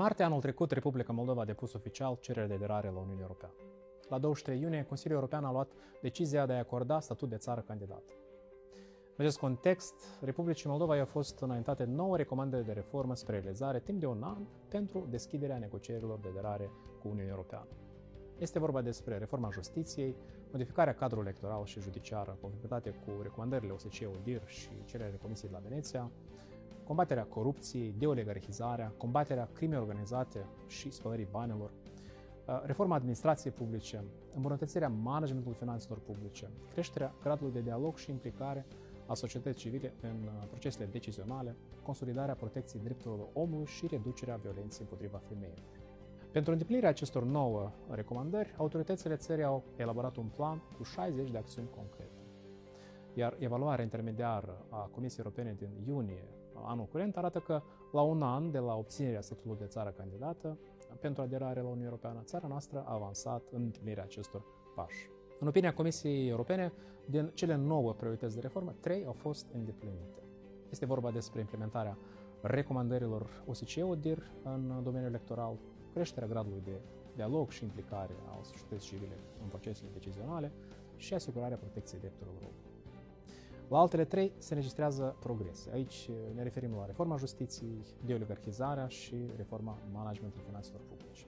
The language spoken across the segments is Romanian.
martie anul trecut, Republica Moldova a depus oficial cerere de aderare la Uniunea Europeană. La 23 iunie, Consiliul European a luat decizia de a acorda statut de țară candidată. În acest context, Republicii Moldova i-au fost înaintate 9 recomandări de reformă spre realizare timp de un an pentru deschiderea negocierilor de aderare cu Uniunea Europeană. Este vorba despre reforma justiției, modificarea cadrului electoral și judiciar în conformitate cu recomandările OSCE-ODIHR și cererile Comisiei de la Veneția, combaterea corupției, deoligarhizarea, combaterea crimei organizate și spălării banilor, reforma administrației publice, îmbunătățirea managementului finanțelor publice, creșterea gradului de dialog și implicare a societății civile în procesele decizionale, consolidarea protecției drepturilor omului și reducerea violenței împotriva femeilor. Pentru îndeplinirea acestor 9 recomandări, autoritățile țării au elaborat un plan cu 60 de acțiuni concrete. Iar evaluarea intermediară a Comisiei Europene din iunie anul curent arată că la un an de la obținerea statutului de țară candidată pentru aderare la Uniunea Europeană, țara noastră a avansat în îndeplinirea acestor pași. În opinia Comisiei Europene, din cele 9 priorități de reformă, 3 au fost îndeplinite. Este vorba despre implementarea recomandărilor OSCE-ODIHR în domeniul electoral, creșterea gradului de dialog și implicare a societății civile în procesele decizionale și asigurarea protecției drepturilor omului. La altele 3 se înregistrează progrese. Aici ne referim la reforma justiției, deoligarhizarea și reforma managementului finanțelor publice.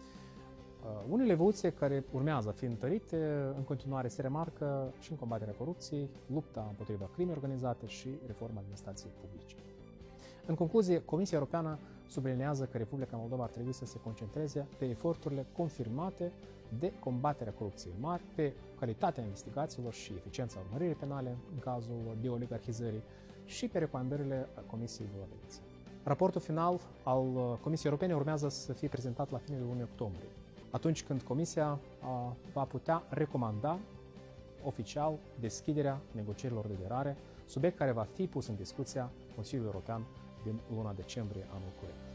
Unele evoluții care urmează a fi întărite în continuare se remarcă și în combaterea corupției, lupta împotriva crimei organizate și reforma administrației publice. În concluzie, Comisia Europeană subliniază că Republica Moldova ar trebui să se concentreze pe eforturile confirmate de combaterea corupției mari, pe calitatea investigațiilor și eficiența urmăririi penale în cazul deoligarhizării și pe recomandările Comisiei de la Veneția. Raportul final al Comisiei Europene urmează să fie prezentat la finele lunii octombrie, atunci când Comisia va putea recomanda oficial deschiderea negocierilor de aderare, subiect care va fi pus în discuția Consiliului European din luna decembrie anul curent.